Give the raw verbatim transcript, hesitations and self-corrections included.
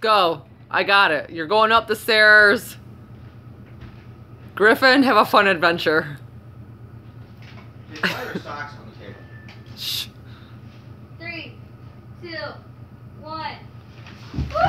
go. I got it. You're going up the stairs. Griffin, have a fun adventure. Why are your socks on the table? Shh. Three, two, one. Woo!